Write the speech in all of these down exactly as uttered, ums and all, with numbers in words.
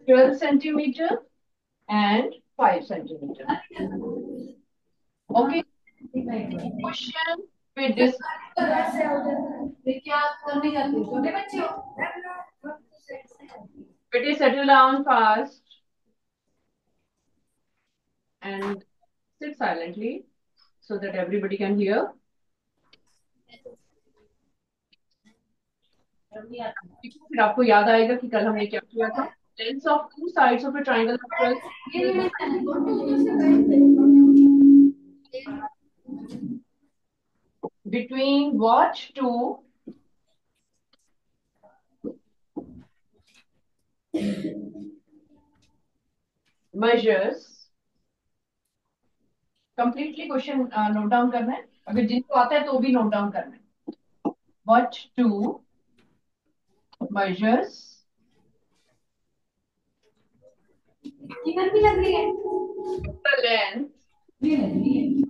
twelve centimeter and five centimeter. Okay. Question with this. क्या करने जाते हो छोटे बच्चे हो? Pretty settle down fast and sit silently so that everybody can hear. फिर आपको याद आएगा कि कल हमने क्या किया था. Lengths of two sides of a triangle of twelve between what two measures. Completely question note down करना है. अगर जिनको आता है तो भी नोट डाउन करना है. What two measures किधर भी लग रही है? the length ये लग रही है।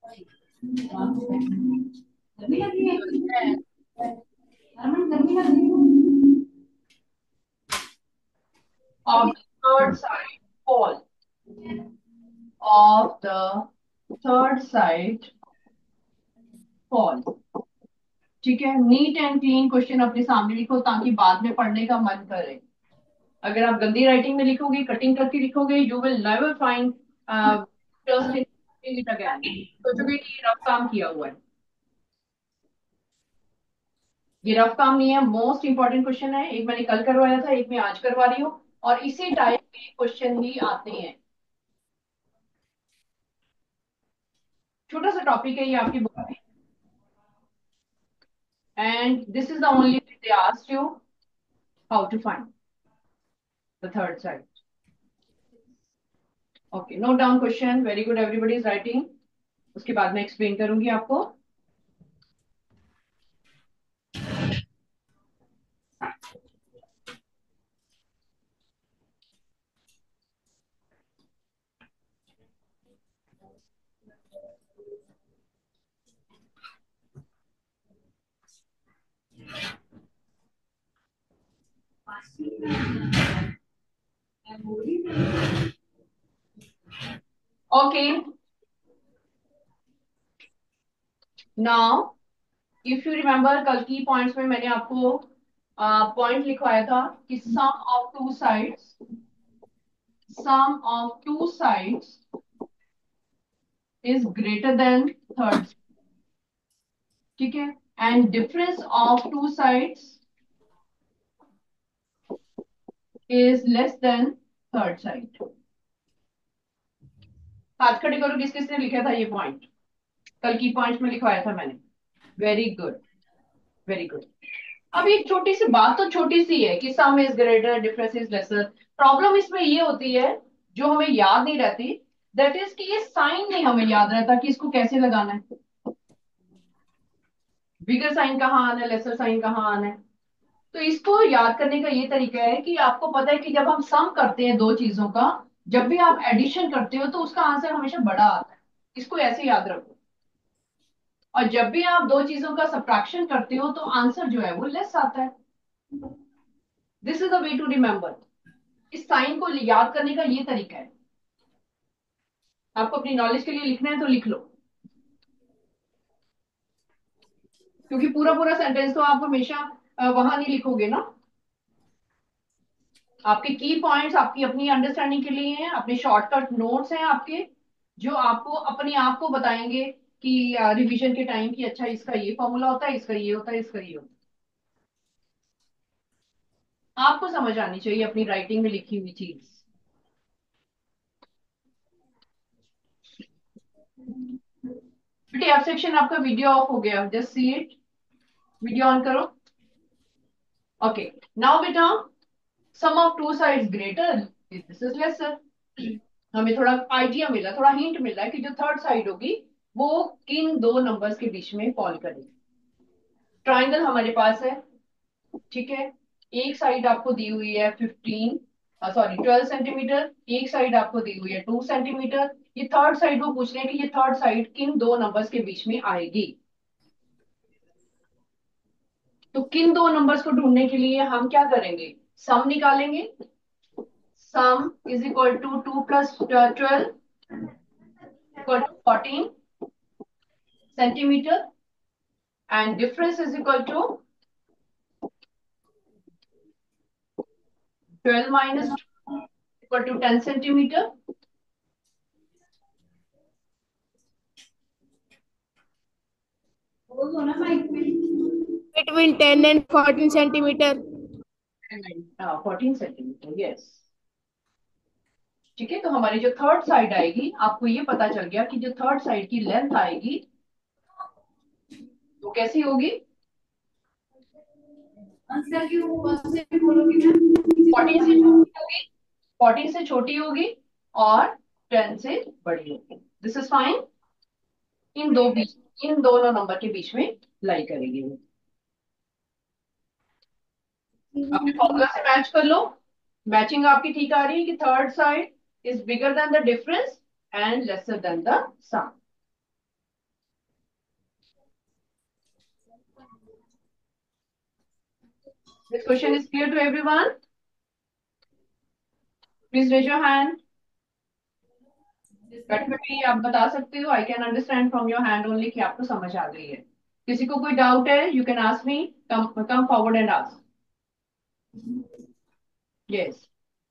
गर्मी लग रही है। हरमन गर्मी लग रही है। of the third side fall of the third side fall. ठीक है. नीट एंड क्लीन क्वेश्चन अपने सामने लिखो ताकि बाद में पढ़ने का मन करे. अगर आप गंदी राइटिंग में लिखोगे, कटिंग करके लिखोगे, you will never find interest in it again. सोचोगे कि रफ काम किया हुआ है. ये रफ काम नहीं है. मोस्ट इंपॉर्टेंट क्वेश्चन है. एक मैंने कल करवाया था, एक मैं आज करवा रही हूँ, और इसी टाइप के क्वेश्चन ही आते हैं. छोटा सा टॉपिक है ये आपकी बुक में. And this is the only they asked you how to find the third side. Okay, note down question. Very good, everybody is writing. उसके बाद मैं एक्सप्लेन करूंगी आपको. Okay, now if you remember, कल की पॉइंट्स में मैंने आपको पॉइंट लिखवाया था कि sum of two sides sum of two sides is greater than third. ठीक है. And difference of two sides is less than third side. हाथ खड़े करो किस किसने लिखा था ये पॉइंट. कल की पॉइंट में लिखवाया था मैंने. Very good, very good. अब एक छोटी सी बात तो छोटी सी है कि sum is greater, difference is lesser. Problem इसमें ये होती है जो हमें याद नहीं रहती, दैट इज कि ये साइन नहीं हमें याद रहता कि इसको कैसे लगाना है. बिगर साइन कहाँ आना है, लेसर साइन कहाँ आना है. तो इसको याद करने का ये तरीका है कि आपको पता है कि जब हम सम करते हैं दो चीजों का, जब भी आप एडिशन करते हो तो उसका आंसर हमेशा बड़ा आता है. इसको ऐसे याद रखो. और जब भी आप दो चीजों का सब्ट्रैक्शन करते हो तो आंसर जो है वो लेस आता है. This is the way to remember. इस साइन को याद करने का ये तरीका है. आपको अपनी नॉलेज के लिए लिखना है तो लिख लो, क्योंकि पूरा पूरा सेंटेंस तो आप हमेशा अ, वहां नहीं लिखोगे ना. आपके की पॉइंट्स आपकी अपनी अंडरस्टैंडिंग के लिए हैं, अपने शॉर्टकट नोट्स हैं आपके, जो आपको अपने आप को बताएंगे कि रिवीजन के टाइम की अच्छा इसका ये फॉर्मूला होता है, इसका ये होता है, इसका ये होता है. आपको समझ आनी चाहिए अपनी राइटिंग में लिखी हुई चीज. बेटे एफ सेक्शन आपका वीडियो ऑफ हो गया, just see it. Video on करो. ओके, नाउ बेटा, sum of two sides greater, this is lesser. हमें थोड़ा आइडिया मिला, थोड़ा हिंट मिल रहा है कि जो थर्ड साइड होगी वो किन दो नंबर्स के बीच में फॉल करेगी. ट्राइंगल हमारे पास है. ठीक है. एक साइड आपको दी हुई है फिफ्टीन, सॉरी ट्वेल्व सेंटीमीटर. एक साइड आपको दी हुई है टू सेंटीमीटर. ये थर्ड साइड वो पूछ रहे हैं कि ये थर्ड साइड किन दो नंबर्स के बीच में आएगी. तो किन दो नंबर्स को ढूंढने के लिए हम क्या करेंगे, सम निकालेंगे. sum is equal to two plus twelve equal to fourteen centimeter, and difference is equal to twelve minus two equal to ten centimeter. Between ten and fourteen centimeter. And fourteen centimetre, yes. ठीक है, तो हमारी जो third side आएगी, आपको ये पता चल गया कि जो थर्ड साइड की लेंथ आएगी वो कैसी होगी? आंसर की वो से बोलोगे ना, फोर्टीन से छोटी होगी, फोर्टीन से छोटी होगी और टेन से बड़ी होगी। This is fine. इन दो बीच इन दोनों नंबर के बीच में लाई करेगी वो। अपने फॉर्मूला से मैच कर लो। मैचिंग आपकी ठीक आ रही है कि third side is bigger than the difference and lesser than the sum. This question is clear to everyone? Please raise your hand. बैठे बैठे आप बता सकते हो, I can understand from your hand only कि आपको समझ आ गई है। किसी को कोई डाउट है, you can ask me, come come forward and ask. Yes,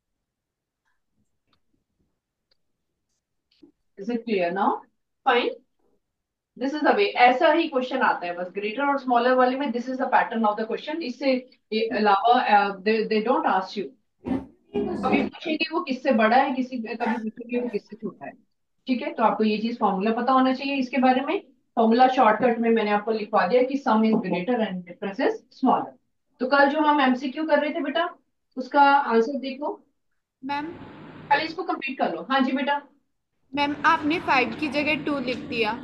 is it clear now? Fine. This is the way, ऐसा ही क्वेश्चन आता है, बस ग्रेटर और स्मॉलर वाले में this is the pattern of the question. इससे अलावा दे डोंट आस्क यू। कभी पूछेंगे वो किससे बड़ा है, किसी कभी पूछेंगे वो किससे छोटा है। ठीक है, तो आपको ये चीज फॉर्मूला पता होना चाहिए इसके बारे में। फॉर्मूला शॉर्टकट में मैंने आपको लिखवा दिया कि sum is greater and difference is smaller. तो कल जो हम एमसीक्यू कर रहे थे बेटा, उसका आंसर देखो। मैम। पहले इसको कंप्लीट कर लो। हाँ जी बेटा। मैम आपने फाइव की जगह टू लिख दिया।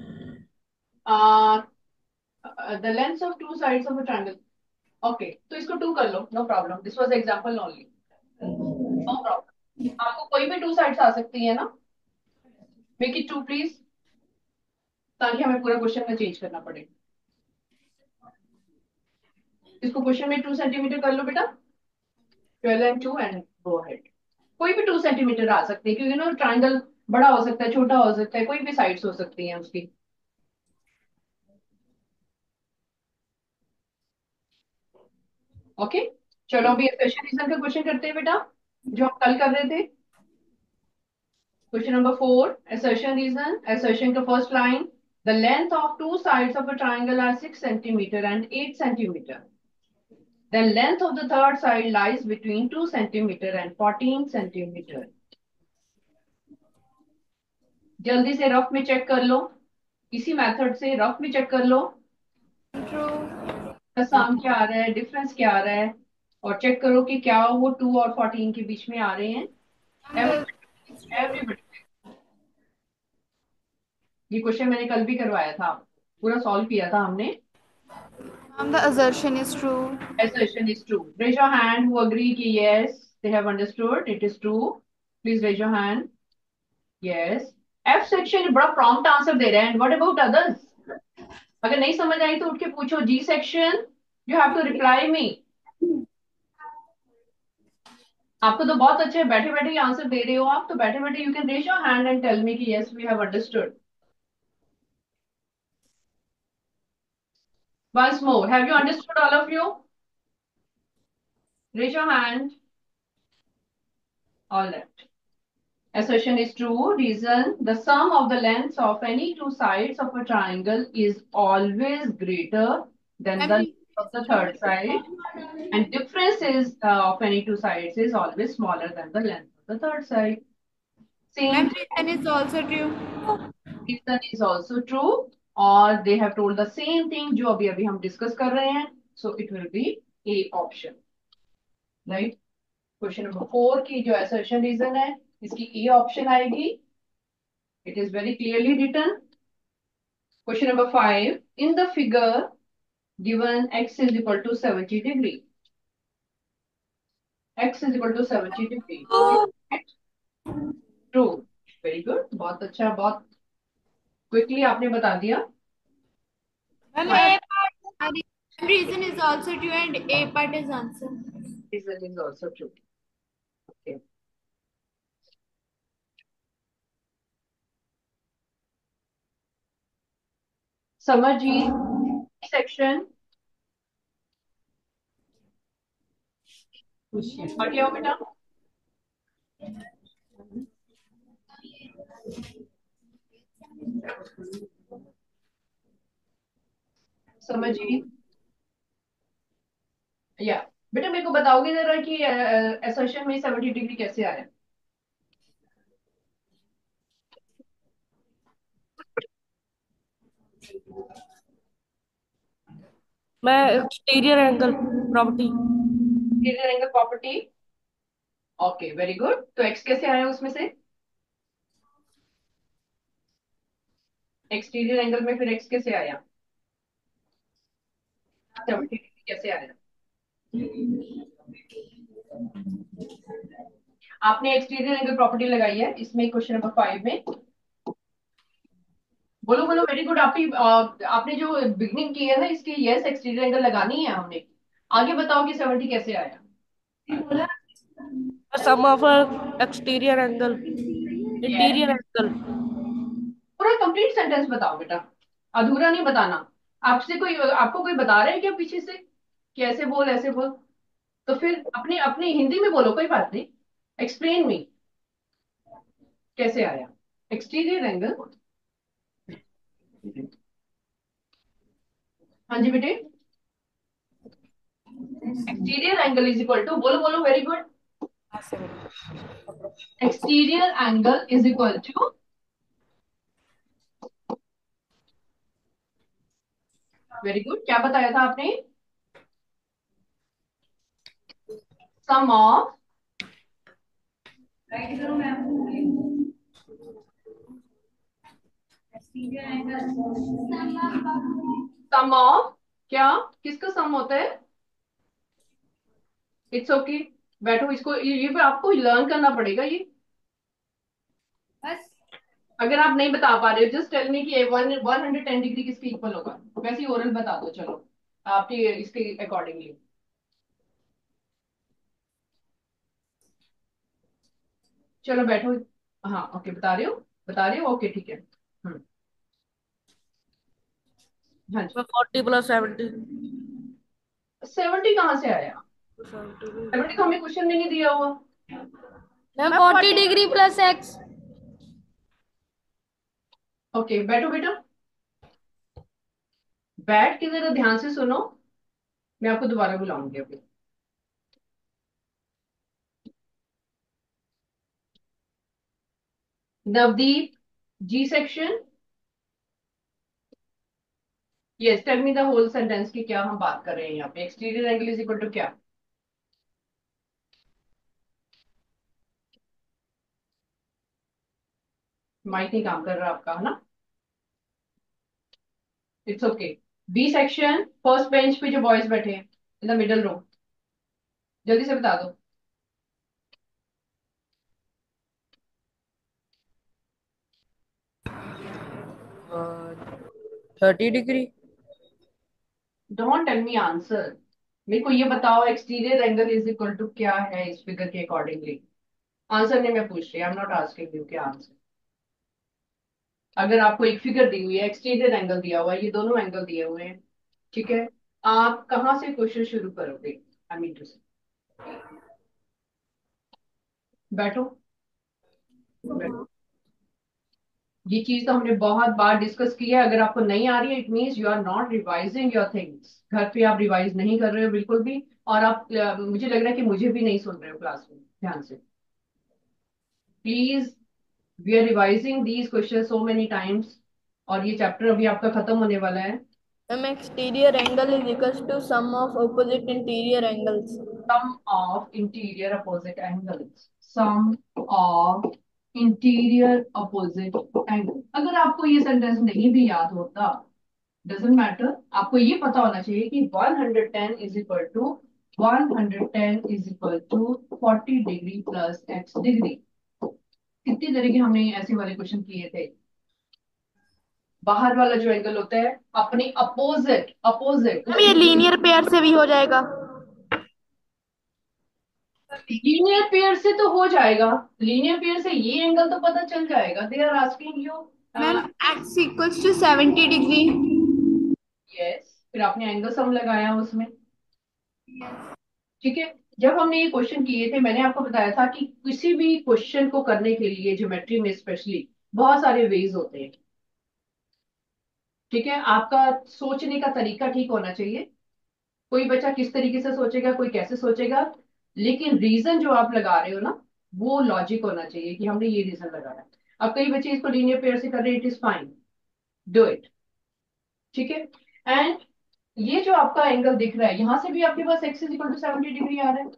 The length of two sides of a triangle. Okay, तो इसको टू कर लो, no problem, this was example only, no problem. आपको कोई भी टू साइड्स आ सकती है ना, मेक इट टू प्लीज, ताकि हमें पूरा क्वेश्चन में चेंज करना पड़े। इसको क्वेश्चन में टू सेंटीमीटर कर लो बेटा, twelve and two and go ahead. कोई भी टू सेंटीमीटर आ सकते हैं, क्योंकि ना ट्राइंगल बड़ा हो सकता है, छोटा हो सकता है, कोई भी साइड्स हो सकती हैं उसकी। ओके, चलो अभी स्पेशल रीजन का क्वेश्चन करते हैं बेटा, जो हम कल कर रहे थे। Question number four, assertion reason. assertion का first line, the length of two sides of a triangle are six centimeter and eight centimeter. The length of the third side lies between two centimeter and fourteen centimeter. जल्दी से rough में check कर लो, इसी method से rough में check कर लो true. का सम क्या आ रहा है, डिफरेंस क्या आ रहा है, और चेक करो कि क्या वो टू और फोर्टीन के बीच में आ रहे हैं। एवरीबडी, एवरीबडी, ये क्वेश्चन मैंने कल भी करवाया था, पूरा सॉल्व किया था हमने। Ma'am the assertion is true. Assertion is true. Raise your hand who agree कि yes, they have understood, it is true. Please raise your hand. Yes. F section बड़ा prompt answer दे रहे हैं, and what about others? अगर नहीं समझ आई तो उठ के पूछो। G section, you have to reply me. आपको तो बहुत अच्छे बैठे बैठे ही आंसर दे रहे हो आप, तो बैठे बैठे you can raise your hand and tell me कि yes we have understood. Once more, have you understood all of you? Raise your hand. All right, assertion is true. Reason, the sum of the lengths of any two sides of a triangle is always greater than the ma'am length of the third side, and difference is uh, of any two sides is always smaller than the length of the third side. Ma'am Same reason is also true. reason is also true, or they have told the same thing जो अभी अभी हम discuss कर रहे हैं, so it will be A option, right? Question number four की जो assertion reason है, इसकी A ऑप्शन आएगी। It is very clearly written. Question number five. In the figure given x is equal to seventy degree. X is equal to seventy degree. True. Very good. बहुत अच्छा, बहुत quickly आपने बता दिया। Ma'am Fine. A part reason is also true and A part is answer. Reason is also true. Okay. Samarjeet section और क्या हो बेटा? समरजीत या बेटा मेरे को बताओगे जरा कि असर्शन में सेवेंटी डिग्री कैसे आया? मैं exterior angle property. Exterior angle property. Okay very good. तो एक्स कैसे आया उसमें से? एक्सटीरियर एंगल में फिर एक्स कैसे आया? सेवेंटी डिग्री कैसे आया? आपने एक्सटीरियर एंगल प्रॉपर्टी लगाई है इसमें क्वेश्चन नंबर फाइव में। बोलो बोलो वेरी गुड। आपकी अ, आपने जो बिगनिंग की है ना इसकी, यस एक्सटीरियर एंगल लगानी है हमने। आगे बताओ कि सेवेंटी कैसे आया? Sum of exterior angle yes. Interior angle. पूरा कंप्लीट सेंटेंस बताओ बेटा, अधूरा नहीं बताना। आपसे कोई आपको कोई बता रहा है क्या पीछे से कि ऐसे बोल ऐसे बोल? तो फिर अपने अपनी हिंदी में बोलो, कोई बात नहीं। एक्सप्लेन मी, कैसे आया एक्सटीरियर एंगल? हाँ जी बेटे। Exterior angle is equal to, बोलो बोलो very good. Exterior angle is equal to, very good, क्या बताया था आपने? सम ऑफ, राइट करो ma'am. Exterior angle sum of, क्या किसका सम होता है? It's okay okay. बैठो, इसको ये, ये आपको लर्न करना पड़ेगा ये। बस। अगर आप नहीं बता पा रहे हो जस्ट टेल मी कि one one hundred ten degree किसके इक्वल होगा। वैसे ही ओरल बता दो चलो, आपके इसके अकॉर्डिंगली। चलो बैठो। हाँ ओके, बता रहे हो, बता रहे हो, ओके ठीक है। हम्म। हाँ जी। Forty plus seventy. सेवेंटी कहाँ से आया? सेवेंटी तो हमें क्वेश्चन में नहीं दिया हुआ। Ma'am forty degree plus X. Okay बैठो बेटा, बैठ के जरा ध्यान से सुनो। मैं आपको दोबारा बुलाऊंगी अभी। Navdeep G section, yes tell me the whole sentence की क्या हम बात कर रहे हैं यहाँ पे। Exterior angle is equal to क्या? माइक नहीं काम कर रहा आपका, है ना? It's okay. B section, first bench पे जो बॉयज बैठे हैं इन द मिडल रो, जल्दी से बता दो। Thirty degree. Don't tell me answer, मेरे को ये बताओ exterior angle is equal to क्या है इस फिगर के अकॉर्डिंगली। आंसर नहीं मैं पूछ रही, I am not asking you क्या आंसर। अगर आपको एक फिगर दी हुई है, एक्सटीरियर एंगल दिया हुआ है, ये दोनों एंगल दिए हुए हैं, ठीक है, आप कहाँ से क्वेश्चन शुरू करोगे? आई मीन टू से, बैठो बैठो। ये चीज तो हमने बहुत बार डिस्कस की है। अगर आपको नहीं आ रही है it means you are not revising your things. घर पे आप रिवाइज नहीं कर रहे हो बिल्कुल भी। और आप अ, मुझे लग रहा है कि मुझे भी नहीं सुन रहे हो क्लास में ध्यान से। Please, we are revising these question so many times, और ये चैप्टर अभी आपका खत्म होने वाला है। Ma'am exterior angle is equal to sum of opposite interior angles. Sum of interior opposite angles. Sum of interior opposite angle. अगर आपको ये सेंटेंस नहीं भी याद होता, डजेंट मैटर, आपको ये पता होना चाहिए कि one hundred ten is equal to one hundred ten is equal to forty degree plus x degree. कितनी तरह के हमने ऐसे वाले क्वेश्चन किए थे। बाहर वाला जो एंगल होता है अपनी अपोजिट, अपोजिट मैम ये लीनियर पेयर से भी हो जाएगा। लीनियर पेयर से तो हो जाएगा, लीनियर पेयर से ये एंगल तो पता चल जाएगा। They are asking you. Ma'am x equals to seventy degree. Yes, फिर आपने एंगल सम लगाया उसमें, ठीक है। जब हमने ये क्वेश्चन किए थे मैंने आपको बताया था कि किसी भी क्वेश्चन को करने के लिए ज्योमेट्री में स्पेशली बहुत सारे वेज होते हैं, ठीक है। आपका सोचने का तरीका ठीक होना चाहिए। कोई बच्चा किस तरीके से सोचेगा, कोई कैसे सोचेगा, लेकिन रीजन जो आप लगा रहे हो ना, वो लॉजिक होना चाहिए कि हमने ये रीजन लगाया। अब कई बच्चे इसको लीनियर पेयर से कर रहे हैं, it is fine, do it, ठीक है। एंड ये जो आपका एंगल दिख रहा है, यहां से भी आपके पास x is equal to seventy degree आ रहा है।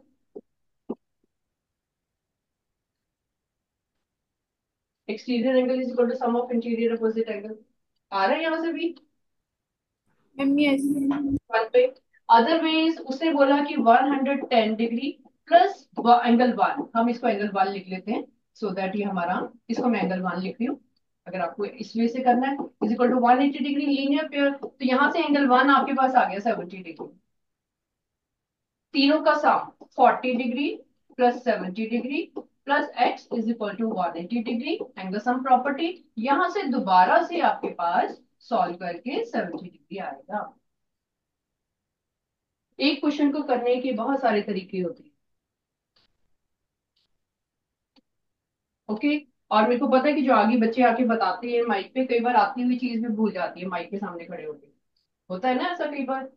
Exterior angle is equal to sum of interior opposite angle, आ रहा है यहाँ से भी मैम यस। वन पे। अदरवाइज उसने बोला कि one hundred ten degree plus angle one, हम इसको एंगल वन लिख लेते हैं सो so दैट ये हमारा, इसको मैं एंगल वन लिख रही हूँ। अगर आपको इस वे से करना है is equal to one eighty degree linear pair, तो यहाँ से एंगल वन आपके पास आ गया सेवेंटी डिग्री, तीनों का sum forty degree plus seventy degree plus x is equal to one eighty degree, angle sum property. यहां से दोबारा से आपके पास सॉल्व करके सेवेंटी डिग्री आएगा। एक क्वेश्चन को करने के बहुत सारे तरीके होते हैं, ओके। और मेरे को पता है कि जो आगे बच्चे आके बताते हैं माइक पे, कई बार आती हुई चीज भी भूल जाती है माइक के सामने खड़े होके, होता है ना ऐसा कई बार।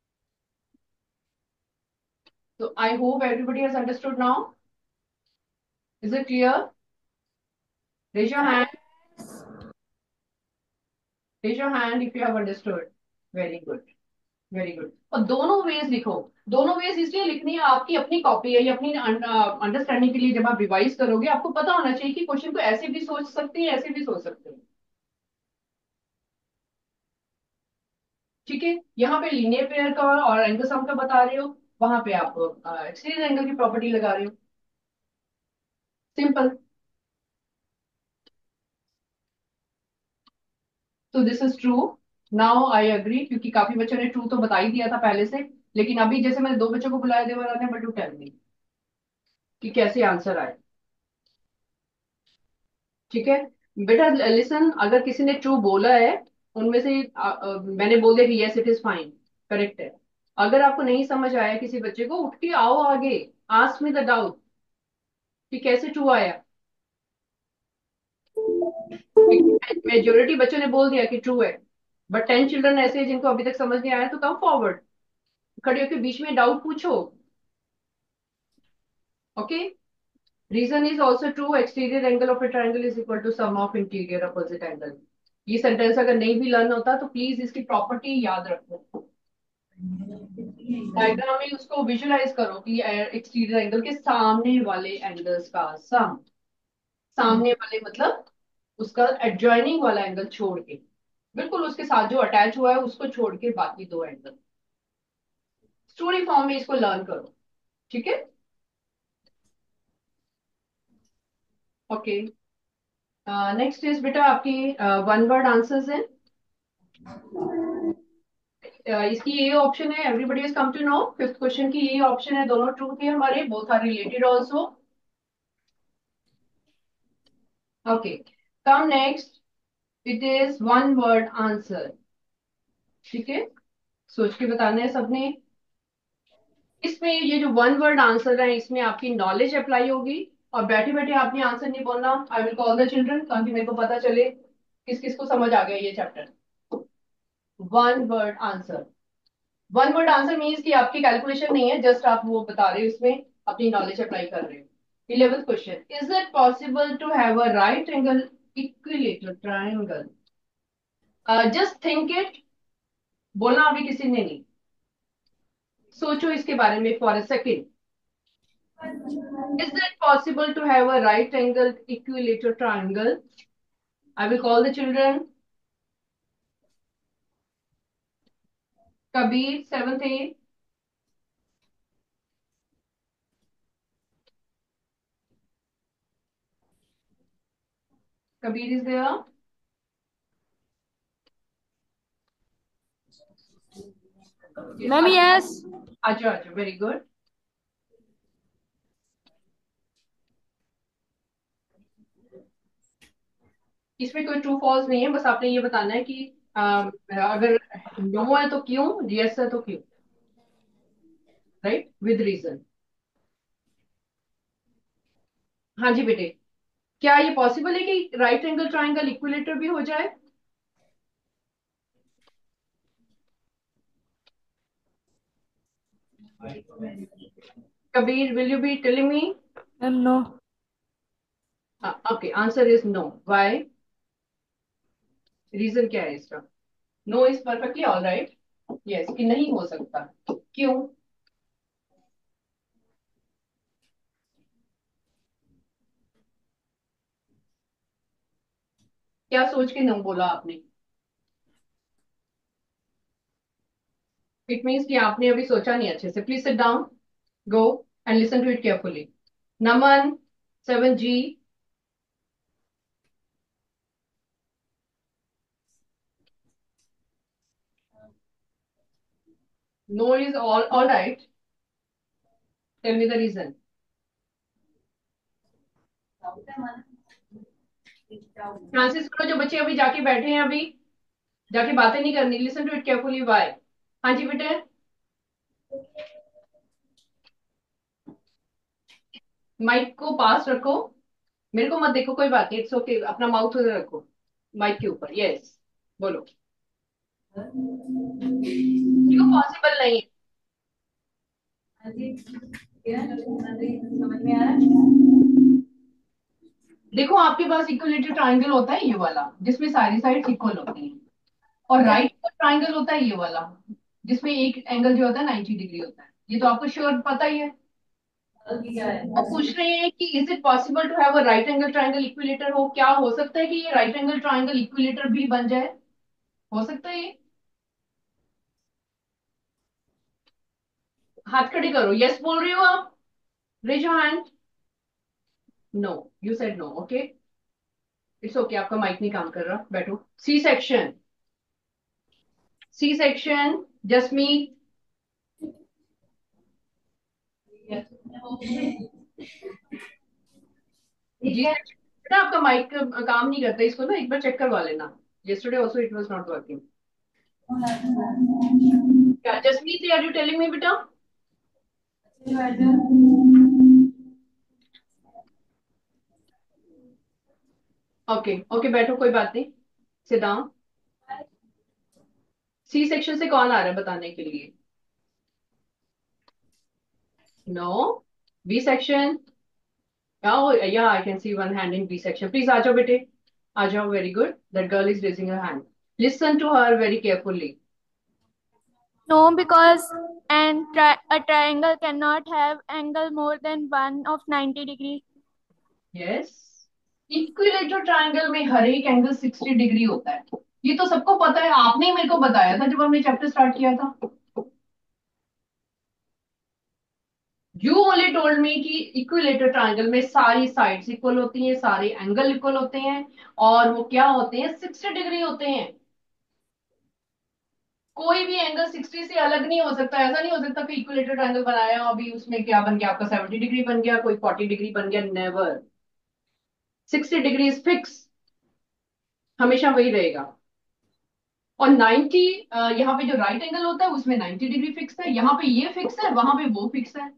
तो I hope everybody has understood now, is it clear? Raise your hand, raise your hand if you have understood. Very good, very good. और दोनों वेज लिखो, दोनों वेज इसलिए लिखनी है, आपकी अपनी कॉपी है, या अपनी अंडरस्टैंडिंग के लिए जब आप रिवाइज करोगे आपको पता होना चाहिए कि क्वेश्चन को ऐसे भी सोच सकते हैं, ऐसे भी सोच सकते हैं, ठीक है। यहाँ पे लीनियर पेयर का और एंगल सम का बता रहे हो, वहां पे आप एक्सटीरियर एंगल की प्रॉपर्टी लगा रहे हो, सिंपल। तो this is true, now I agree, क्योंकि काफी बच्चों ने ट्रू तो बता ही दिया था पहले से, लेकिन अभी जैसे मैंने दो बच्चों को बुलाया, they were unable to tell me कि कैसे आंसर आए, ठीक है। बेटा लिसन, अगर किसी ने ट्रू बोला है उनमें से आ, आ, मैंने बोल दिया कि yes it is fine, correct है। अगर आपको नहीं समझ आया किसी बच्चे को, उठ के आओ आगे, आस्क मी द डाउट कि कैसे ट्रू आया। मेजोरिटी बच्चों ने बोल दिया कि ट्रू है, बट टेन चिल्ड्रन ऐसे हैं जिनको अभी तक समझ नहीं आया, तो कम फॉरवर्ड, खड़े होकर बीच में डाउट पूछो, okay. Reason is also true, exterior angle of a triangle is equal to sum of interior opposite angle. ये सेंटेंस अगर नहीं भी लर्न होता तो प्लीज इसकी प्रॉपर्टी याद रखो, डायग्राम में उसको विजुलाइज करो कि एक्सटीरियर एंगल के सामने वाले एंगल्स का सम, सामने वाले मतलब उसका एडजॉइनिंग वाला एंगल छोड़ के, बिल्कुल उसके साथ जो अटैच हुआ है उसको छोड़ के बाकी दो एंगल, स्टोरी फॉर्म में इसको लर्न करो, ठीक है, ओके। नेक्स्ट इज बेटा आपकी वन वर्ड आंसर्स हैं। Uh, इसकी ये ऑप्शन है, everybody has come to know, fifth question की ये ऑप्शन है, दोनों ट्रू थे हमारे, both are related also, okay. Come next, it is one word answer, ठीक है, सोच के बताना है सबने। इसमें ये जो वन वर्ड आंसर है इसमें आपकी नॉलेज अप्लाई होगी, और बैठे बैठे आपने आंसर नहीं बोलना, I will call the children ताकि मेरे को पता चले किस किस को समझ आ गया ये chapter. One word answer, one word answer means कि आपकी कैलकुलेशन नहीं है, जस्ट आप वो बता रहे हो, उसमें अपनी नॉलेज अप्लाई कर रहे हो। Eleventh question, is it possible to have a right angle equilateral triangle? Just think it, बोलना अभी किसी ने नहीं, सोचो इसके बारे में for a second. Is it possible to have a right angled equilateral triangle? I will call the children. Kabir, seventh A. Kabir is there. Ma'am yes. Acha, acha, very good. इसमें कोई ट्रू फॉल्स नहीं है, बस आपने ये बताना है कि अ, अगर नो है तो क्यों, यस है तो क्यों, राइट, विद रीजन। हाँ जी बेटे, क्या ये पॉसिबल है कि राइट एंगल ट्राइंगल इक्विलेटर भी हो जाए? Kabir, will you be telling me? No. Okay, answer is no. Why? Reason क्या है इसका? No is perfectly all right, yes, कि नहीं हो सकता। क्यों? क्या सोच के नो बोला आपने? इट मीन्स कि आपने अभी सोचा नहीं अच्छे से। Please sit down, go and listen to it carefully. Naman, seven G, no is all all right, tell me the reason. Francis करो, जो बच्चे अभी जाके बैठे हैं, अभी जाके बातें नहीं करनी, listen to it carefully. Why? हाँ जी बेटे, माइक को पास रखो, मेरे को मत देखो, कोई बात नहीं, इट्स ओके, अपना माउथ उधर रखो माइक के ऊपर। यस, बोलो। देखो पॉसिबल नहीं है। समझ में आ रहा है? देखो आपके पास इक्विलेटरल ट्राइंगल होता है ये वाला, जिसमें सारी साइड इक्वल होती हैं, और राइट ट्राइंगल होता है ये वाला, जिसमें एक एंगल जो होता है नाइन्टी डिग्री होता है। ये तो आपको श्योर पता ही है। गलती क्या है? वो पूछ रहे हैं कि is it possible to have a right angle triangle equilateral? हो, क्या हो सकता है कि ये राइट एंगल ट्राइंगल इक्विलेटर भी बन जाए? हो सकता है ये? हाथ खड़े करो, यस बोल रहे हो आप? Raise your hand. No, you said no, okay, it's okay, आपका माइक नहीं काम कर रहा, बैठो। C section, C section, Jasmeet. जी ठीक है। सेक्शन, बेटा आपका माइक काम नहीं करता, इसको ना एक बार चेक करवा लेना। yesterday also it was not working. क्या Jasmeet, are you telling me बेटा? ओके ओके, बैठो, कोई बात नहीं, सिट डाउन। सी सेक्शन से कौन आ रहा है बताने के लिए? No, B section. Oh, yeah, I can see one hand in B section. Please, आ जाओ बेटे, आ जाओ, very good. That girl is raising her hand. Listen to her very carefully. No, because an tri- a triangle cannot have angle more than one of ninety degree. Yes. Equilateral triangle में हर एक angle sixty degree होता है, ये तो सबको पता है, आपने ही मेरे को बताया था जब हमने चैप्टर स्टार्ट किया था। यू ओनली टोल्ड मी कि इक्विलेटरल ट्रायंगल में सारी साइड्स इक्वल होती हैं, सारे एंगल इक्वल होते हैं, और वो क्या होते हैं, सिक्सटी डिग्री होते हैं। कोई भी एंगल सिक्सटी से अलग नहीं हो सकता। ऐसा नहीं हो सकता कि इक्विलेटरल ट्रायंगल बनाया अभी उसमें क्या बन गया, आपका सेवेंटी डिग्री बन गया, कोई फोर्टी डिग्री बन गया, never. Sixty degree is fix, हमेशा वही रहेगा। और नाइन्टी, यहाँ पे जो राइट एंगल होता है उसमें नाइन्टी डिग्री फिक्स है, यहाँ पे ये फिक्स है, वहां पे वो फिक्स है।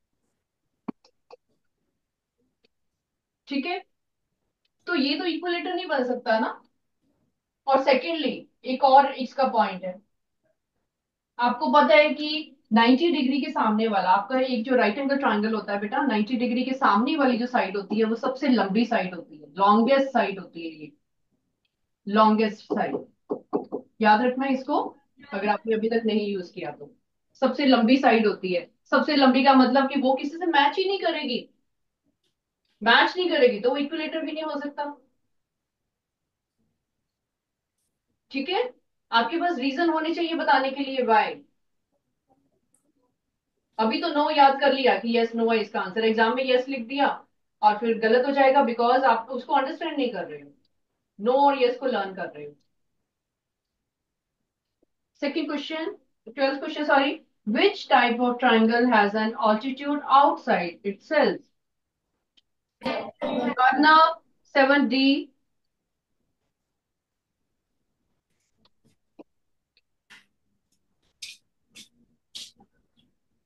ठीक है, तो ये तो इक्विलेटर नहीं बन सकता ना। और सेकेंडली, एक और इसका पॉइंट है, आपको पता है कि नाइन्टी डिग्री के सामने वाला आपका एक जो राइट एंगल ट्रायंगल होता है बेटा, नाइन्टी डिग्री के सामने वाली जो साइड होती है वो सबसे लंबी साइड होती है, लॉन्गेस्ट साइड होती है ये, लॉन्गेस्ट साइड। याद रखना इसको, अगर आपने अभी तक नहीं यूज किया तो। सबसे लंबी साइड होती है, सबसे लंबी का मतलब कि वो किसी से मैच ही नहीं करेगी, मैच नहीं करेगी तो वो इक्विलेटर भी नहीं हो सकता। ठीक है, आपके पास रीजन होने चाहिए बताने के लिए वाई। अभी तो नो याद कर लिया कि यस नो है इसका आंसर, एग्जाम में यस लिख दिया और फिर गलत हो जाएगा, बिकॉज आप उसको अंडरस्टैंड नहीं कर रहे हो, नो और यस को लर्न कर रहे हो। Second question, twelfth question sorry, which type of triangle has an altitude outside itself? वरना, seven D,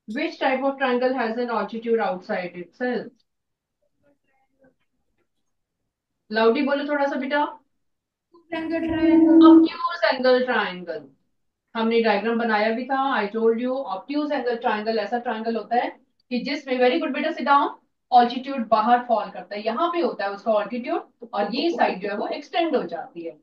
Which type of triangle has an altitude outside itself? Loudly बोलो थोड़ा सा बेटा। Angle triangle. Obtuse angle triangle. हमने diagram बनाया भी था। I told you obtuse angle triangle ऐसा ट्राइंगल होता है कि जिसमें, वेरी गुड बेटा, सिट डाउन, ऑल्टीट्यूड बाहर फॉल करता है, यहाँ पे होता है उसका ऑल्टीट्यूड, और ये साइड जो है वो एक्सटेंड हो जाती है।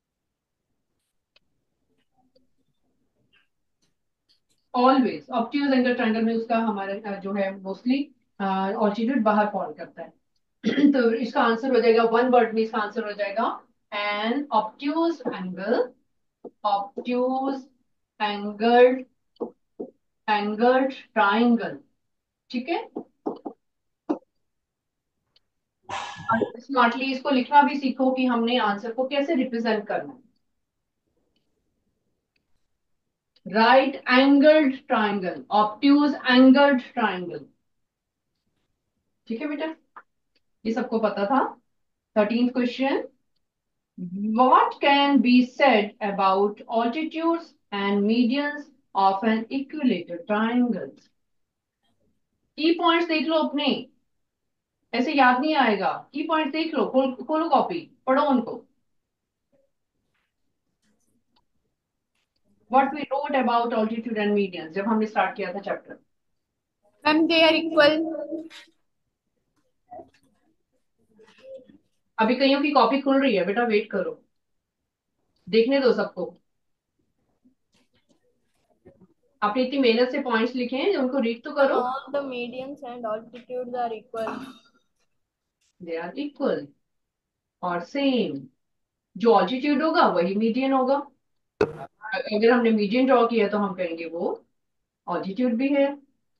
ऑलवेज ऑब्ट्यूज एंगल ट्राइंगल में उसका हमारा अ, जो है मोस्टली ऑल्टीट्यूड बाहर फॉल करता है। तो इसका आंसर हो जाएगा, वन वर्ड में इसका आंसर हो जाएगा an obtuse angle, obtuse angle, angled triangle. ठीक है। स्मार्टली इसको लिखना भी सीखो कि हमने आंसर को कैसे रिप्रेजेंट करना है। Right angled triangle, obtuse angled triangle. ठीक है बेटा, ये सबको पता था। Thirteenth question, what can be said about altitudes and medians of an equilateral triangle? की पॉइंट्स देख लो अपने, ऐसे याद नहीं आएगा। की पॉइंट्स देख लो, खोल, खोलो कॉपी, पढ़ो उनको। What we wrote about altitude and medians जब हमने स्टार्ट किया था chapter. Ma'am they are equal. अभी कईयों की कॉपी खुल रही है बेटा, वेट करो, देखने दो सबको। आपने इतनी मेहनत से पॉइंट्स लिखे हैं, उनको रीड तो करो। All the medians and altitudes are equal. They are equal और सेम। जो ऑल्टीट्यूड होगा वही मीडियन होगा। अगर हमने मीडियन ड्रॉ किया तो हम कहेंगे वो ऑल्टीट्यूड भी है।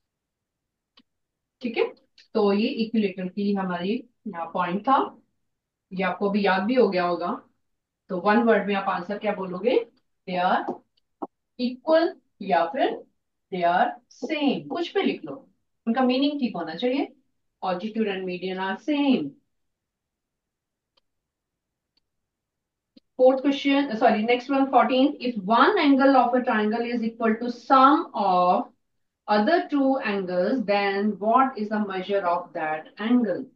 ठीक है। तो ये इक्विलेटर की हमारी पॉइंट था। ये आपको अभी याद भी हो गया होगा। तो वन वर्ड में आप आंसर क्या बोलोगे? दे आर इक्वल या फिर दे आर सेम, कुछ भी लिख लो, उनका मीनिंग ठीक होना चाहिए। Altitude and median are same. Fourth question, uh, sorry, next one, fourteenth. If one angle of a triangle is equal to sum of other two angles, then what is the measure of that angle?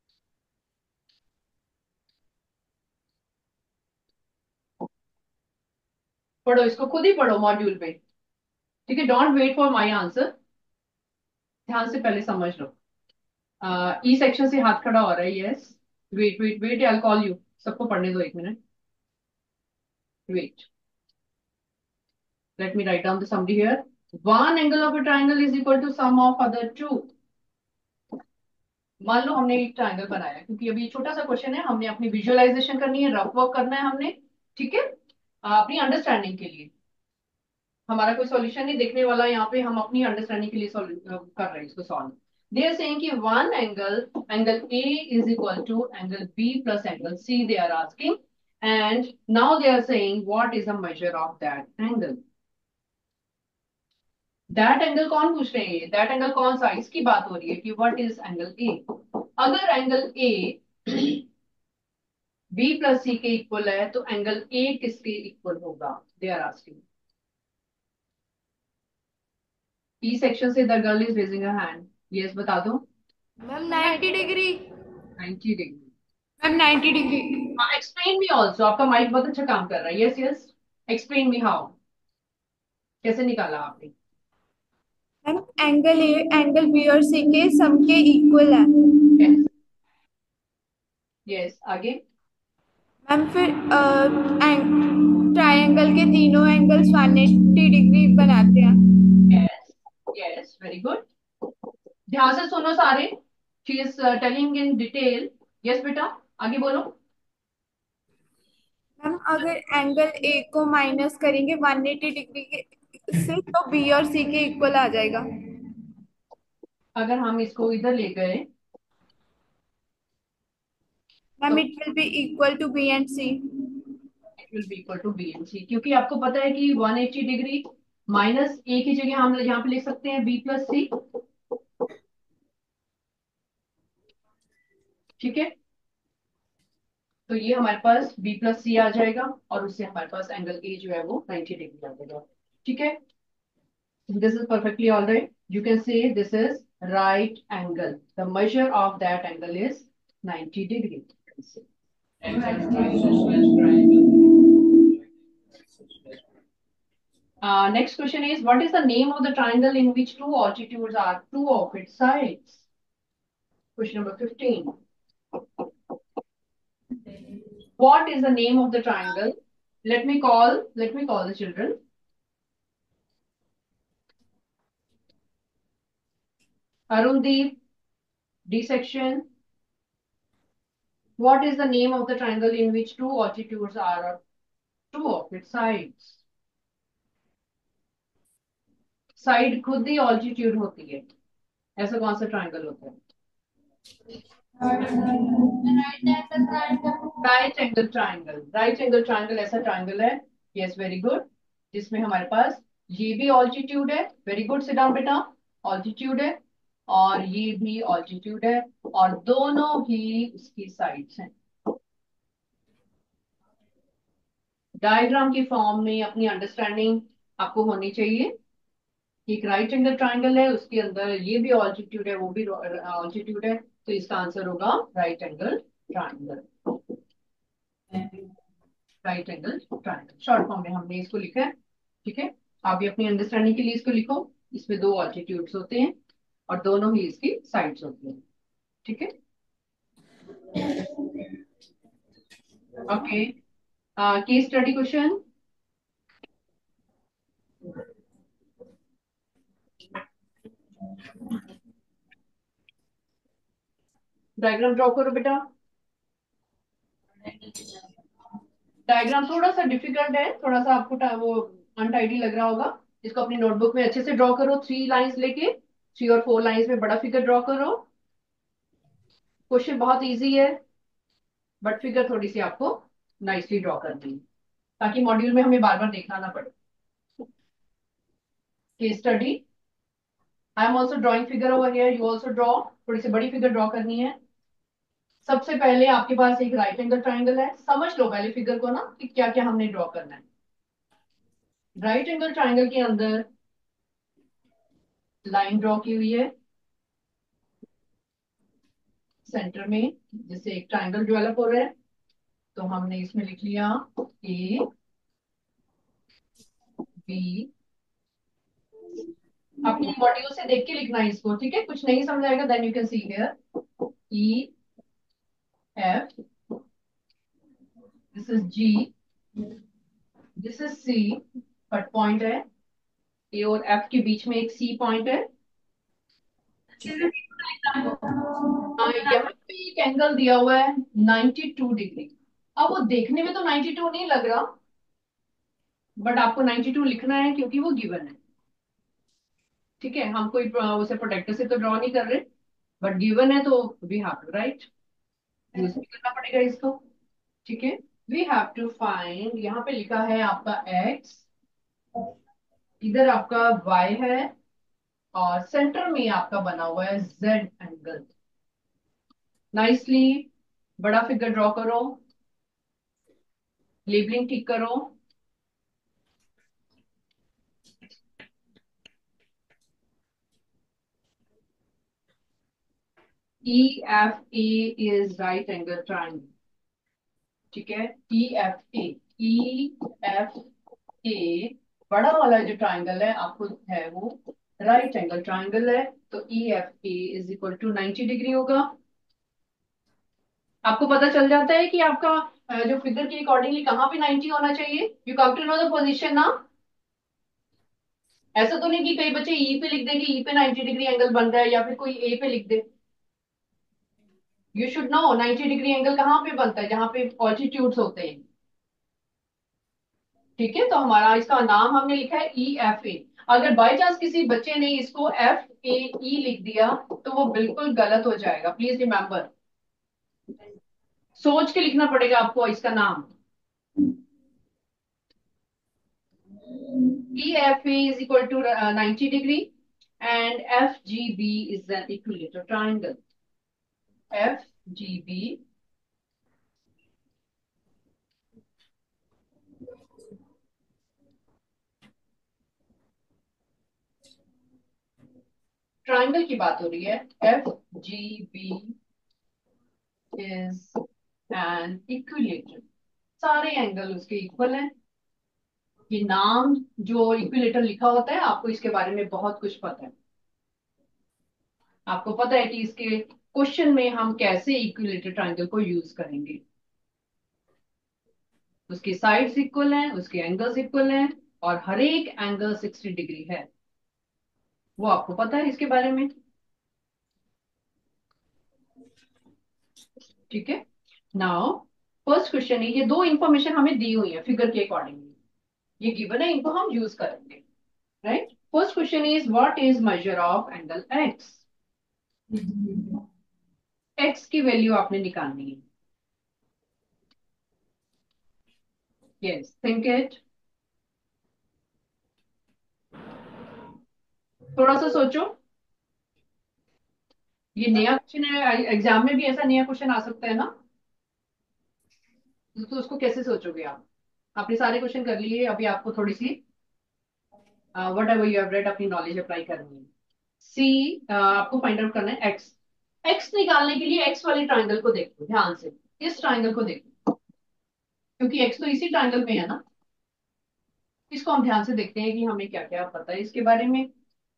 पढ़ो इसको, खुद ही पढ़ो module पे। ठीक है, don't wait for my answer, ध्यान से पहले समझ लो। ई सेक्शन से हाथ खड़ा हो रहा है, yes. Wait wait wait, I call you. सबको पढ़ने दो, एक minute, wait. Let me write down the summary here. One angle of a triangle is equal to sum of other two. मान लो हमने एक ट्रायंगल बनाया, क्योंकि अभी छोटा सा क्वेश्चन है, हमने अपनी विजुअलाइजेशन करनी है, रफ वर्क करना है हमने। ठीक है, अपनी अंडरस्टैंडिंग के लिए। हमारा कोई सॉल्यूशन नहीं देखने वाला यहाँ पे, हम अपनी अंडरस्टैंडिंग के लिए solve- कर रहे हैं इसको सॉल्व। दे आर सेइंग कि one angle, angle A is equal to angle B plus angle C, they are asking. And now they are saying what is the measure of that angle. That angle कौन पूछ रहे हैं? That angle कौन सा, इसकी बात हो रही है कि व्हाट इज एंगल ए। अगर angle A B plus C के इक्वल है तो एंगल ए किसके इक्वल होगा? They are asking. E section से the girl is raising a hand. Yes, बता दो। Ma'am ninety degree. Ninety degree. Ma'am ninety degree. हाँ, एक्सप्लेन मी ऑल्सो, आपका माइक बहुत अच्छा काम कर रहा है। Yes yes, explain me how, कैसे निकाला आपने? Ma'am angle A angle B और सी के सम के इक्वल है। यस यस, आगे। मैम फिर ट्रायंगल के तीनों एंगल्स वन एट्टी डिग्री बनाते हैं। Yes yes, very good. ध्यान से सुनो सारे, she is telling in detail. Yes बेटा, आगे बोलो। मैम अगर एंगल ए को माइनस करेंगे वन एट्टी डिग्री के से तो बी और सी के इक्वल आ जाएगा। अगर हम इसको इधर ले गए मैम तो it will be equal to B and C. It will be equal to B and C, क्योंकि आपको पता है कि one eighty degree minus A की जगह हम यहाँ पे लिख सकते हैं बी प्लस सी। ठीक है, तो ये हमारे पास बी प्लस सी आ जाएगा, और उससे हमारे पास एंगल ए जो है वो नाइन्टी डिग्री आ जाएगा। ठीक है, this is perfectly all right. You can say this is right angle. The measure of that angle is ninety degree. Uh, next question is, what is the name of the triangle in which two altitudes are two of its sides? Question number fifteen. What is the name of the triangle? Let me call, let me call the children. Arundeep, D section. What is the name of the triangle in which two altitudes are two of its sides? Side खुद ही altitude होती है, ऐसा कौन सा triangle होता है? Right angle triangle. Right angle triangle ऐसा ट्राइंगल है, यस वेरी गुड, जिसमें हमारे पास ये भी ऑल्टीट्यूड है. वेरी गुड, सिट डाउन बेटा. ऑल्टीट्यूड है और ये भी ऑल्टीट्यूड है और दोनों ही इसकी साइड्स हैं. डायग्राम की फॉर्म में अपनी अंडरस्टैंडिंग आपको होनी चाहिए. एक राइट एंगल ट्राइंगल है, उसके अंदर ये भी ऑल्टीट्यूड है, वो भी ऑल्टीट्यूड है, तो इसका आंसर होगा right angle triangle. Right angle triangle short form में हमने इसको लिखा है. ठीक है, आप भी अपनी अंडरस्टैंडिंग के लिए इसको लिखो. इसमें दो ऑल्टीट्यूड्स होते हैं और दोनों ही इसकी साइड्स होती हैं. ठीक है, okay. Case study question. Diagram draw करो बेटा. डायग्राम थोड़ा सा डिफिकल्ट है, थोड़ा सा आपको टा- वो अनटाइडी लग रहा होगा. इसको अपनी नोटबुक में अच्छे से ड्रॉ करो. थ्री लाइंस लेके, थ्री और फोर लाइंस में बड़ा फिगर ड्रॉ करो. क्वेश्चन बहुत इजी है, बट फिगर थोड़ी सी आपको नाइसली ड्रॉ करनी है ताकि मॉड्यूल में हमें बार बार देखना ना पड़े. Case study. I am also drawing figure over here, you also draw. थोड़ी सी बड़ी फिगर ड्रॉ करनी है. सबसे पहले आपके पास एक राइट एंगल ट्राइंगल है. समझ लो पहले फिगर को ना कि क्या क्या हमने ड्रॉ करना है. राइट एंगल ट्राइंगल के अंदर लाइन ड्रॉ की हुई है सेंटर में, जिससे एक ट्राइंगल डेवलप हो रहा है. तो हमने इसमें लिख लिया ए बी. अपनी मॉड्यूल से देख के लिखना है इसको. ठीक है, कुछ नहीं समझ आएगा then you can see here E F, this is G, this is C. Cut point है, ए और एफ के बीच में एक सी पॉइंट है. हाँ, यहाँ पे एक एंगल दिया हुआ है नाइंटी टू डिग्री. अब वो देखने में तो नाइंटी टू नहीं लग रहा, बट आपको नाइंटी टू लिखना है क्योंकि वो गिवन है. ठीक है, हम कोई अ, उसे प्रोटेक्टर से तो ड्रॉ नहीं कर रहे, बट गिवन है तो we have to write. Use भी करना पड़ेगा इसको. ठीक है, वी हैव टू फाइंड. यहाँ पे लिखा है आपका एक्स, इधर आपका वाई है और सेंटर में आपका बना हुआ है जेड एंगल. नाइसली बड़ा फिगर ड्रॉ करो. लेबलिंग ठीक करो. E F A is right angle triangle. ठीक है, ई एफ ए. ई एफ ए बड़ा वाला जो ट्राइंगल है आपको है वो राइट एंगल ट्राइंगल है. तो E F A is equal to ninety degree होगा. आपको पता चल जाता है कि आपका अ, जो फिगर के अकॉर्डिंगली कहाँ पे नाइंटी होना चाहिए. You come to know the position ना. ऐसा तो नहीं कि कई बच्चे ई पे लिख देंगे ई पे नाइंटी डिग्री एंगल बन रहा है या फिर कोई ए पे लिख दे. You should know ninety degree angle कहाँ पे बनता है, जहाँ पे ऑल्टीट्यूड्स होते हैं. ठीक है, तो हमारा इसका नाम हमने लिखा है ई एफ ए. अगर बाय चांस किसी बच्चे ने इसको एफ ए ई लिख दिया तो वो बिल्कुल गलत हो जाएगा. प्लीज रिमेंबर, सोच के लिखना पड़ेगा आपको इसका नाम. E F A is equal to uh, ninety degree and F G B is an equilateral triangle. F G B triangle की बात हो रही है, F G B is an equilateral, सारे एंगल उसके इक्वल हैं। ये नाम जो इक्विलेटर लिखा होता है, आपको इसके बारे में बहुत कुछ पता है। आपको पता है कि इसके क्वेश्चन में हम कैसे इक्विलेटर ट्राइंगल को यूज करेंगे। उसकी साइड्स इक्वल हैं, उसके एंगल्स इक्वल हैं, और हर एक एंगल सिक्सटी डिग्री है, वो आपको पता है इसके बारे में। ठीक है, नाउ फर्स्ट क्वेश्चन है, ये दो इंफॉर्मेशन हमें दी हुई है फिगर के अकॉर्डिंगली, ये गिवन है, इनको हम यूज करेंगे। Right, first question is what is measure of angle x. X की वैल्यू आपने निकालनी है। यस, थिंक इट, थोड़ा सा सोचो। ये नया क्वेश्चन है, एग्जाम में भी ऐसा नया क्वेश्चन आ सकता है ना, तो उसको कैसे सोचोगे आप। आपने सारे क्वेश्चन कर लिए, अभी आपको थोड़ी सी whatever you have read अपनी नॉलेज अप्लाई करनी है। सी, आपको फाइंड आउट करना है एक्स। एक्स निकालने के लिए एक्स वाले ट्राइंगल को देखो ध्यान से, इस ट्राइंगल को देखो, क्योंकि एक्स तो इसी ट्राइंगल में है ना। इसको हम ध्यान से देखते हैं कि हमें क्या क्या पता है इसके बारे में।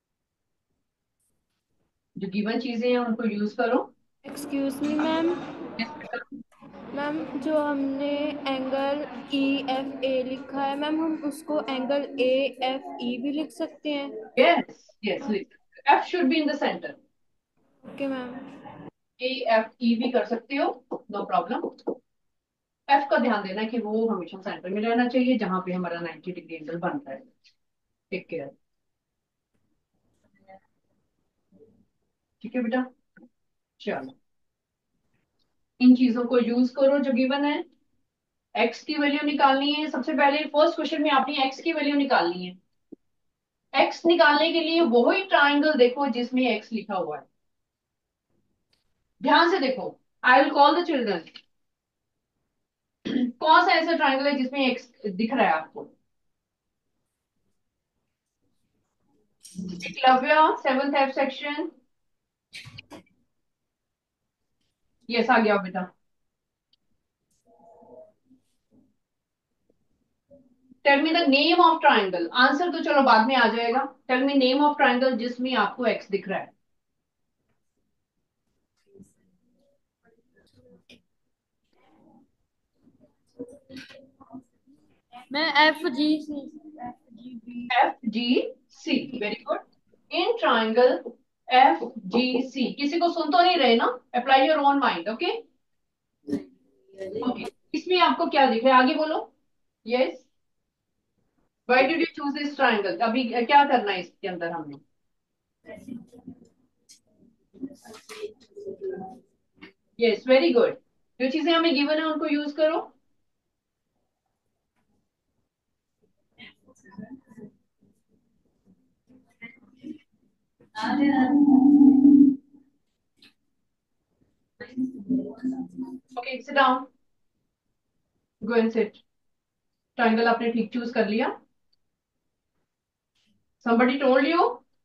जो गिवन चीजें हैं उनको यूज करो। Excuse me ma'am. Yes, बेटा। मैम जो हमने एंगल ई एफ ए लिखा है मैम, हम उसको एंगल ए एफ ई भी लिख सकते हैं? यस यस, लिख, F should be in the centre. Okay ma'am. A F E भी कर सकते हो, नो प्रॉब्लम। एफ का ध्यान देना है कि वो हमेशा सेंटर में रहना चाहिए, जहां पे हमारा नाइन्टी डिग्री एंगल बनता है। Take care. ठीक है बेटा, चलो इन चीजों को यूज करो जो गिवन है। एक्स की वैल्यू निकालनी है, सबसे पहले फर्स्ट क्वेश्चन में आपने एक्स की वैल्यू निकालनी है। एक्स निकालने के लिए वही ट्राइंगल देखो जिसमें एक्स लिखा हुआ है, ध्यान से देखो। I will call the children. कौन सा ऐसा ट्राइंगल है जिसमें एक्स दिख रहा है आपको। Eklavya seventh F section. Yes, आ गया बेटा। Tell me the name of triangle, answer तो चलो बाद में आ जाएगा। Tell me name of triangle जिसमें आपको एक्स दिख रहा है। मैं F G C F G B. F G C, very good. In triangle F G C, किसी को सुन तो नहीं रहे ना, apply your own mind. Okay okay, इसमें आपको क्या दिख रहा है, आगे बोलो। Yes, why did you choose this triangle, अभी क्या करना है इसके अंदर हमने। Yes, very good. जो चीजें हमें गिवन है उनको यूज करो। Okay, sit down, go and sit. Triangle आपने ठीक चूज कर लिया। somebody told you।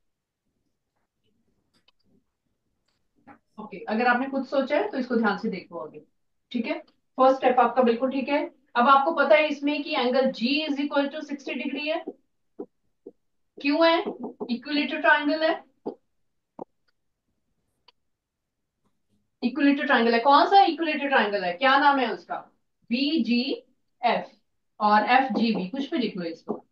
Okay okay, अगर आपने खुद सोचा है तो इसको ध्यान से देखो अभी। ठीक है, फर्स्ट स्टेप आपका बिल्कुल ठीक है। अब आपको पता है इसमें कि angle G is equal to sixty degree है। क्यों है, इक्विलेटर ट्राइंगल है। इक्विलेटर ट्राइंगल है, कौन सा इक्विलेटर ट्राइंगल है, क्या नाम है उसका, बी जी एफ और एफ जी बी, कुछ भी लिख लो इसको।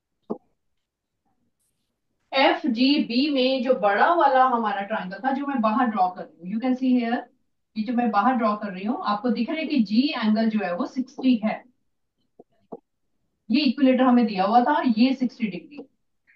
एफ जी बी में जो बड़ा वाला हमारा ट्राइंगल था, जो मैं बाहर ड्रॉ कर रही हूँ, यू कैन सी हियर, ये जो मैं बाहर ड्रॉ कर रही हूँ, आपको दिख रहा है कि जी एंगल जो है वो सिक्सटी है। ये इक्विलेटर हमें दिया हुआ था, ये सिक्सटी डिग्री।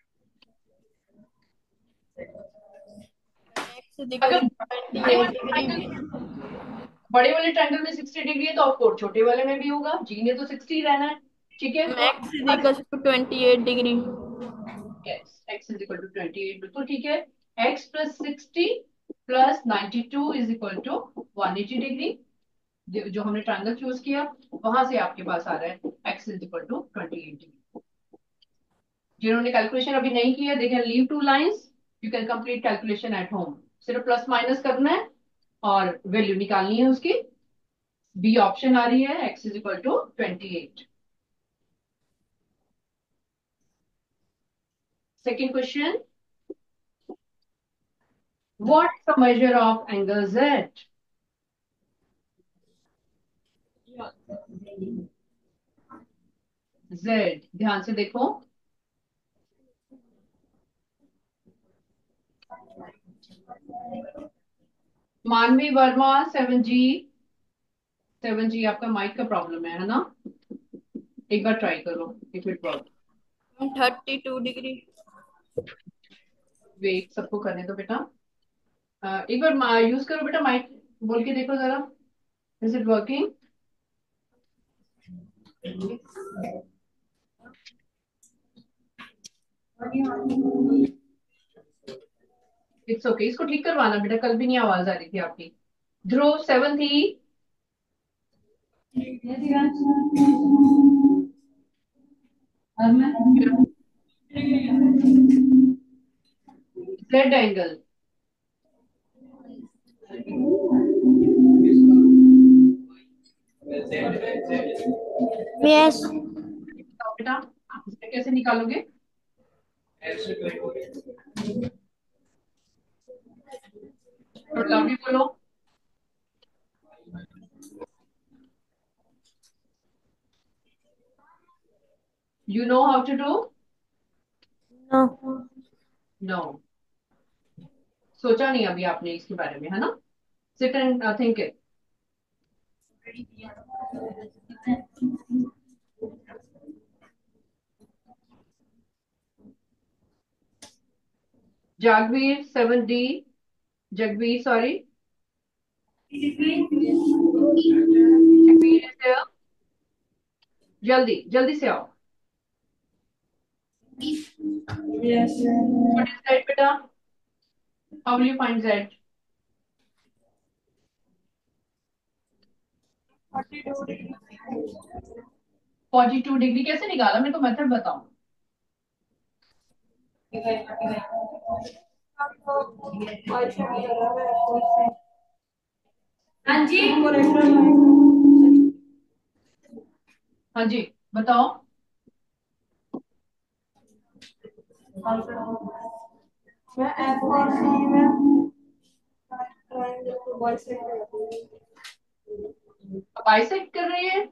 अगर बड़े वाले ट्राइंगल बड़े वाले ट्राइंगल में सिक्सटी डिग्री है, तो ऑफकोर्स छोटे वाले में भी होगा, जी ने तो सिक्सटी रहना है। ठीक है, x is equal to twenty eight degree. Yes, x is equal to twenty eight, बिल्कुल ठीक है। x plus sixty plus ninety two is equal to one eighty degree. जो जो हमने ट्रायंगल चूज किया, वहां से आपके पास आ रहा है x is equal to twenty eight degree. जिन्होंने कैलकुलेशन अभी नहीं किया, they can leave two lines, you can complete calculation at home. सिर्फ प्लस माइनस करना है और वैल्यू निकालनी है उसकी। बी ऑप्शन आ रही है, x is equal to twenty eight. Second question, what is the measure of angle z? Z, ध्यान से देखो। Manvi Verma, seven G. Seven G आपका माइक का प्रॉब्लम है है ना? एक बार ट्राई करो if it work. Thirty two degree. Wait, सबको करने दो बेटा। अ, एक बार यूज करो बेटा माइक, बोल के देखो जरा, is it working? It's okay, इसको ठीक करवाना बेटा, कल भी नहीं आवाज आ रही थी आपकी। ध्रुव, सेवन थी। Z angle. यस। बताओ बेटा, इसे कैसे निकालोगे? थोड़ा लाउडली बोलो। You know how to do? No. No, सोचा नहीं अभी आपने इसके बारे में, है ना? Sit and think it. Jagveer, seven D. Jagveer, sorry. Jagveer is there? जल्दी जल्दी से आओ। व्हाट इज दैट बेटा? How will you find that? Forty two degree कैसे निकाला, मेरे को मेथड बताओ। हाँ जी। हाँ जी, बताओ। मैं ऐप और सी में बाइसेक्ट कर रही है?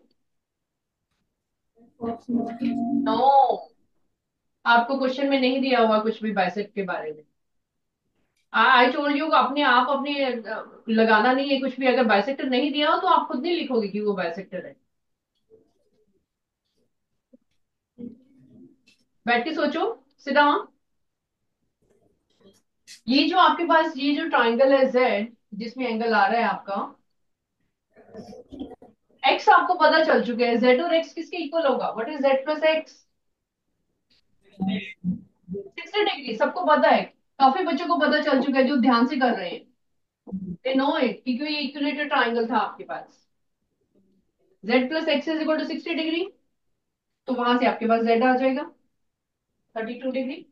नो, आपको क्वेश्चन में नहीं दिया हुआ कुछ भी बाइसेक्ट के बारे में। आई टोल्ड यू, अपने आप अपने अ, लगाना नहीं है कुछ भी। अगर बाइसेक्टर नहीं दिया हो तो आप खुद नहीं लिखोगे कि वो बाइसेक्टर है। बैठ के सोचो, सिट डाउन। ये जो आपके पास ये जो ट्राइंगल है जेड, जिसमें एंगल आ रहा है आपका, एक्स आपको पता चल चुका है। जेड और एक्स किसके इक्वल होगा? What is z plus x? Sixty degree, सबको पता है। काफी बच्चों को पता चल चुका है जो ध्यान से कर रहे हैं। दे नो इट, क्योंकि ये इक्विलेटरल ट्राइंगल था आपके पास। Z plus x is equal to sixty degree, तो वहां से आपके पास जेड आ जाएगा thirty two degree.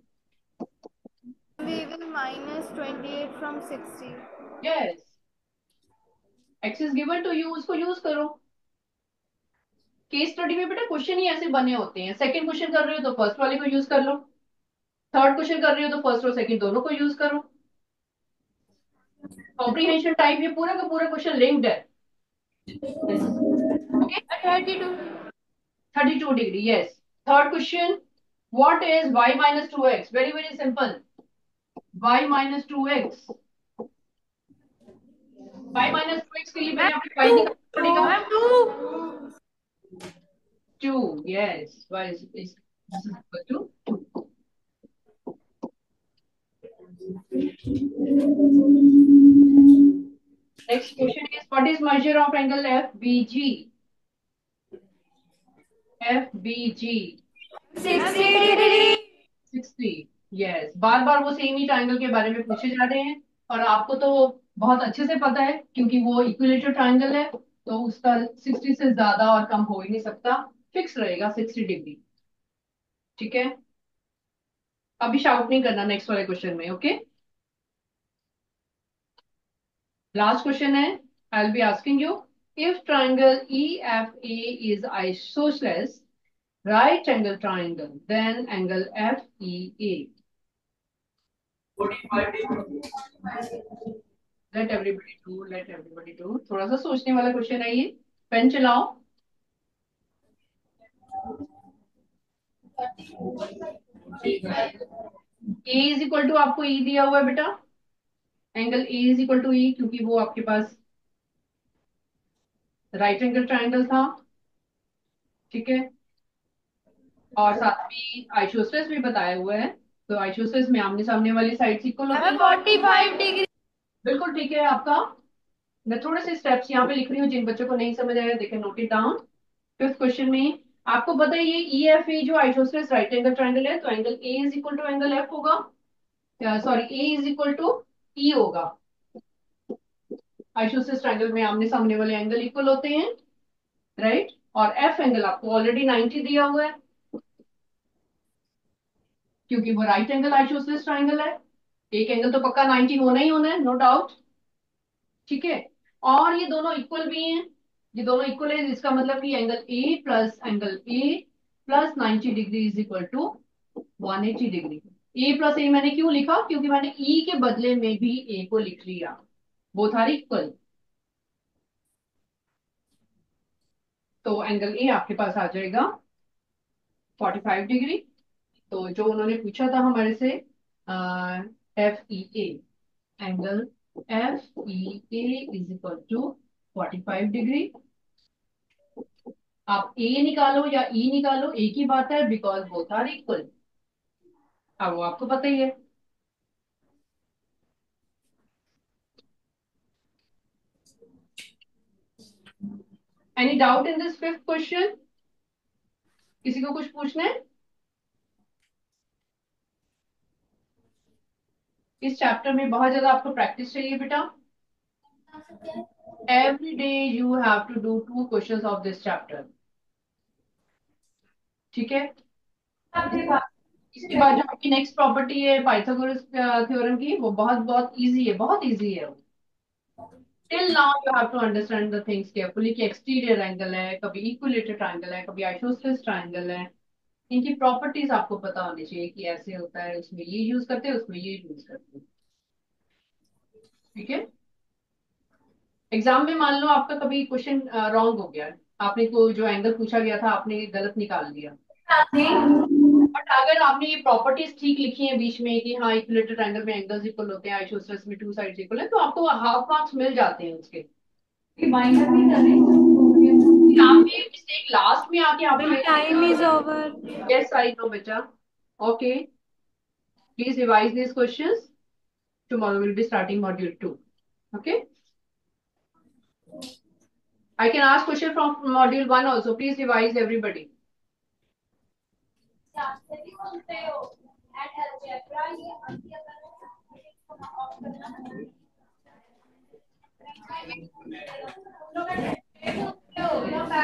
We will minus twenty-eight from sixty. Yes, x is given to you, उसको यूज करो। केस स्टडी में बेटा क्वेश्चन ही ऐसे बने होते हैं। सेकंड क्वेश्चन कर रहे हो तो फर्स्ट वाले को यूज कर लो। थर्ड क्वेश्चन कर रहे हो तो फर्स्ट और सेकंड दोनों को यूज करो। कॉम्प्रिहेंशन टाइप ये पूरा का पूरा क्वेश्चन लिंक्ड है। Okay, thirty-two. Thirty two degree, yes. Third question, what is y minus two x? Very very simple. y minus two x, y minus two x के लिए पहले आपने y निकालना पड़ेगा। Ma'am, two. Two, yes, y is is this is equal to two. Next question is, what is measure of angle F B G? F B G sixty degree. Sixty, yes. बार बार वो same ही triangle के बारे में पूछे जा रहे हैं और आपको तो बहुत अच्छे से पता है क्योंकि वो इक्विलेटरल ट्राइंगल है, तो उसका सिक्सटी से ज्यादा और कम हो ही नहीं सकता, फिक्स रहेगा सिक्सटी डिग्री। ठीक है, अभी शाउट नहीं करना नेक्स्ट वाले क्वेश्चन में, ओके। लास्ट क्वेश्चन है, I will be asking you, if triangle E F A is isosceles right angle triangle then angle F E A. Let everybody do, let everybody do, थोड़ा सा सोचने वाला question है ये। Pen चलाओ। ए is equal to, आपको ई दिया हुआ है बेटा, angle A is equal to E, क्योंकि वो आपके पास राइट एंगल ट्राइंगल था, ठीक है। और साथ में आइसोसेलेस भी बताया हुआ है, तो आइसोसेलेस में आमने सामने वाली साइड इक्वल होती है। Forty five degree. बिल्कुल ठीक है आपका। मैं थोड़े से स्टेप्स यहाँ पे लिख रही हूँ, जिन बच्चों को नहीं समझ आया देखें, note it down. Fifth question में आपको पता है ये ई एफ ए जो आइसोसेलेस राइट एंगल ट्राइंगल है, तो angle A is equal to angle F होगा, sorry A is equal to E होगा। आइसोसेलेस ट्राइंगल में आमने सामने वाले एंगल इक्वल होते हैं, राइट। और एफ एंगल आपको ऑलरेडी नाइंटी दिया हुआ है, क्योंकि वो राइट एंगल आइसोसेलेस ट्राइंगल है। एक एंगल तो पक्का नाइंटी होना ही होना है, नो डाउट, ठीक है। और ये दोनों इक्वल भी हैं, ये दोनों इक्वल है, इसका मतलब कि angle A plus angle A plus ninety degree is equal to one eighty degree. A plus A मैंने क्यों लिखा, क्योंकि मैंने ई के बदले में भी ए को लिख लिया, बोथ आर इक्वल। तो एंगल ए आपके पास आ जाएगा फोर्टी फाइव डिग्री। तो जो उन्होंने पूछा था हमारे से, F E A, angle F E A is equal to forty five degree. आप ए निकालो या ई निकालो, एक ही बात है, बिकॉज बोथ आर इक्वल। अब वो आपको पता ही है। Any doubt in this fifth question? किसी को कुछ पूछना है? इस चैप्टर में बहुत ज्यादा आपको प्रैक्टिस चाहिए बेटा। Every day you have to do two questions of this chapter, ठीक है। इसके बाद जो आपकी नेक्स्ट प्रॉपर्टी है पाइथागोरस थ्योरम की, वो बहुत बहुत इजी है, बहुत इजी है वो। Till now you have to understand the things carefully, कि एक्सटीरियर एंगल है, कभी इक्विलेटरल ट्रायंगल है, कभी आइसोसेलेस ट्रायंगल है। इनकी प्रॉपर्टीज आपको पता होनी चाहिए कि ऐसे होता है, उसमें ये यूज करते हैं, उसमें ये यूज करते हैं, ठीक है। एग्जाम में मान लो आपका कभी क्वेश्चन रॉन्ग हो गया, आपने को जो एंगल पूछा गया था आपने गलत निकाल दिया, बट अगर आपने ये प्रॉपर्टीज ठीक लिखी है बीच में कि हाँ इक्विलेटरल ट्रायंगल में एंगल्स इक्वल होते हैं, आइसोसेलेस में टू साइड्स इक्वल है, तो आपको हाफ मार्क्स मिल जाते हैं उसके। बाइंडर नहीं कर रहे। आपने मिस्टेक लास्ट में आके आपने, time is over. Yes I know बेटा, okay, please revise this questions, tomorrow we'll be starting module two, okay. I can ask question from module one also, please revise everybody.